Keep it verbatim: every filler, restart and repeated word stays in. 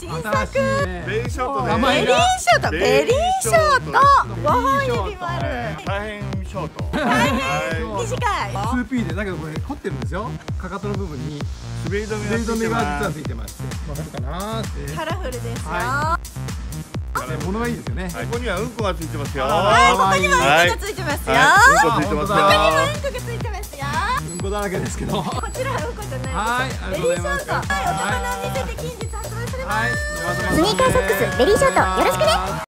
新作ベリーショートベね。 リーショートベリーショートごほん指もある。 大変ショート。 大変短い。 ツーピー でだけどこれ凝ってるんですよ。かかとの部分に滑り止滑り止めめががついてます。 実はついてましてわかるかなーってカラフルですよ。 は物がいいですよね。 ここにはうんこがついてますよ。 はい、ここにもうんこがついてますよ。 うんこついてますよ。 ここにもうんこがついてますよ。 うんこだらけですけど。はこちらはうんこじゃない。 はい、ありがとうございます。 はい、大人のお店で近日発売されます。 はい、 スニーカーソックスベリーショートよろしくね。